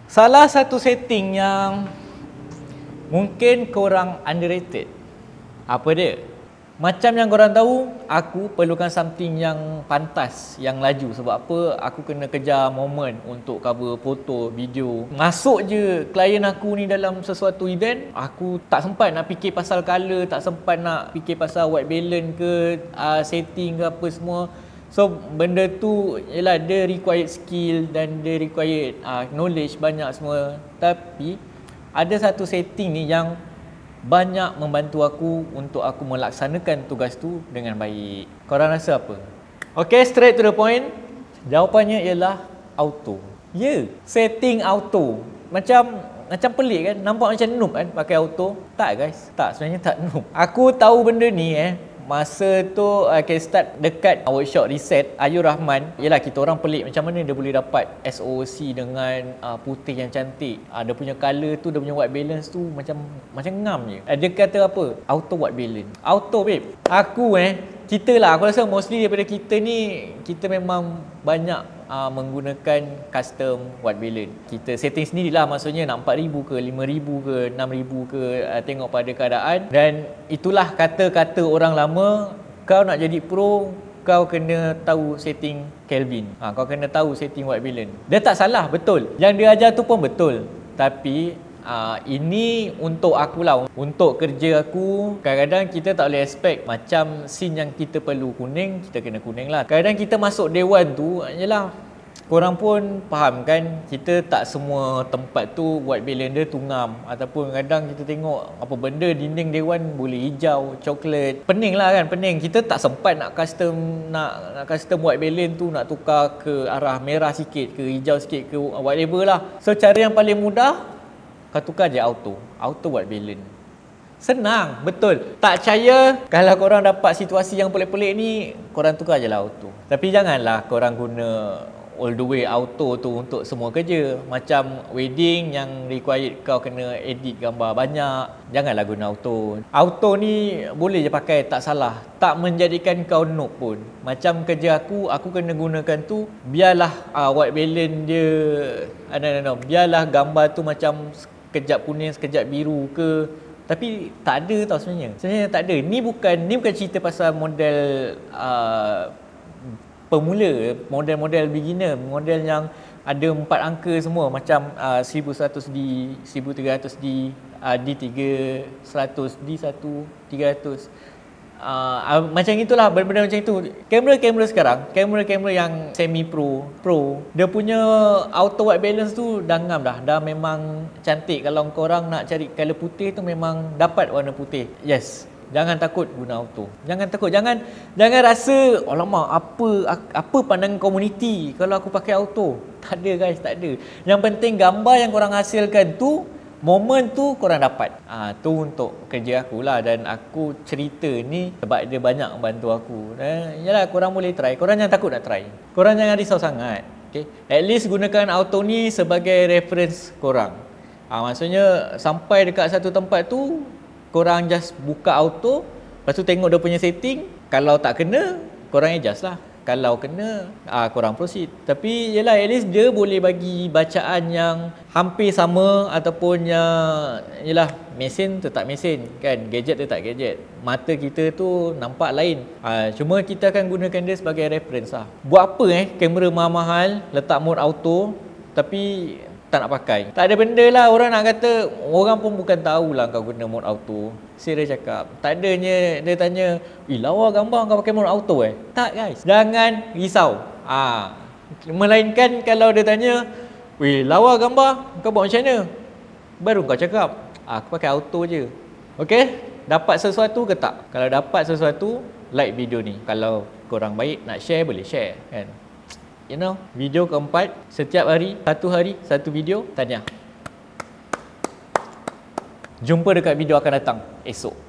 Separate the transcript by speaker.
Speaker 1: Salah satu setting yang mungkin korang underrated. Apa dia? Macam yang korang tahu, aku perlukan something yang pantas, yang laju. Sebab apa? Aku kena kejar moment untuk cover foto, video. Masuk je klien aku ni dalam sesuatu event, aku tak sempat nak fikir pasal colour, tak sempat nak fikir pasal white balance ke, setting ke apa semua. So benda tu ialah dia required skill dan dia required knowledge banyak semua. Tapi ada satu setting ni yang banyak membantu aku untuk aku melaksanakan tugas tu dengan baik. Korang rasa apa? Okay, straight to the point. Jawapannya ialah auto. Setting auto. Macam pelik kan? Nampak macam noob kan pakai auto? Tak guys, tak, sebenarnya tak noob. Aku tahu benda ni masa tu start dekat workshop reset Ayur Rahman. Yelah, kita orang pelik macam mana dia boleh dapat SOC dengan putih yang cantik. Dia punya colour tu, dia punya white balance tu macam ngam je. Dia kata apa? Auto white balance. Auto babe. Aku kita lah, aku rasa mostly daripada kita ni, kita memang banyak menggunakan custom white balance. Kita setting sendirilah, maksudnya nak 4,000 ke 5,000 ke 6,000 ke, tengok pada keadaan. Dan itulah kata-kata orang lama, kau nak jadi pro, kau kena tahu setting Kelvin. Kau kena tahu setting white balance. Dia tak salah, betul. Yang dia ajar tu pun betul. Tapi ini untuk aku lah, untuk kerja aku. Kadang-kadang kita tak boleh expect macam scene yang kita perlu kuning, kita kena kuning lah. Kadang-kadang kita masuk dewan tu, yelah, korang pun faham kan, kita tak semua tempat tu white balance dia tungam. Ataupun kadang kita tengok apa benda dinding dewan boleh hijau, coklat. Pening lah kan, pening. Kita tak sempat nak custom white balance tu, nak tukar ke arah merah sikit ke hijau sikit ke whatever lah. So cara yang paling mudah, kau tukar je auto white balance. Senang, betul. Tak percaya, kalau korang dapat situasi yang pelik-pelik ni, korang tukar je lah auto. Tapi janganlah korang guna all the way auto tu untuk semua kerja. Macam wedding yang required kau kena edit gambar banyak, janganlah guna auto. Auto ni boleh je pakai, tak salah. Tak menjadikan kau noob pun. Macam kerja aku kena gunakan tu, biarlah white balance dia, biarlah gambar tu macam sekejap kuning, sekejap biru ke. Tapi tak ada tau sebenarnya. Sebenarnya tak ada. Ni bukan cerita pasal model pemula, model beginner, model yang ada 4 angka semua macam 1100D, 1300D, D3, 100, D1, 300. Macam itulah, benda-benda macam itu. Kamera sekarang, kamera yang semi pro, dia punya auto white balance tu dah ngam dah memang cantik. Kalau korang nak cari color putih tu memang dapat warna putih. Yes. Jangan takut guna auto. Jangan takut, jangan rasa alamak apa pandangan komuniti kalau aku pakai auto. Tak ada guys, tak ada. Yang penting gambar yang korang hasilkan tu, moment tu korang dapat. Tu untuk kerja aku lah, dan aku cerita ni sebab dia banyak membantu aku. Yalah, korang boleh try. Korang jangan takut nak try. Korang jangan risau sangat. Okay? At least gunakan auto ni sebagai reference korang. Maksudnya sampai dekat satu tempat tu, korang just buka auto, lepas tu tengok dia punya setting. Kalau tak kena, korang adjust lah. Kalau kena, korang proceed. Tapi yelah, at least dia boleh bagi bacaan yang hampir sama. Ataupun yang, yelah, mesin tetap mesin kan, gadget tetap gadget. Mata kita tu nampak lain. Cuma kita akan gunakan dia sebagai reference lah. Buat apa kamera mahal-mahal letak mode auto tapi tak nak pakai? Tak ada benda lah. Orang nak kata, orang pun bukan tahulah kau guna mode auto. Serius cakap, tak adanya dia tanya, lawa gambar kau pakai mode auto Tak guys, jangan risau. Melainkan kalau dia tanya, lawa gambar kau buat macam mana, baru kau cakap, aku pakai auto je. Okay, dapat sesuatu ke tak? Kalau dapat sesuatu, like video ni. Kalau korang baik nak share, boleh share kan. Video keempat, setiap hari, satu video, tahniah. Jumpa dekat video akan datang esok.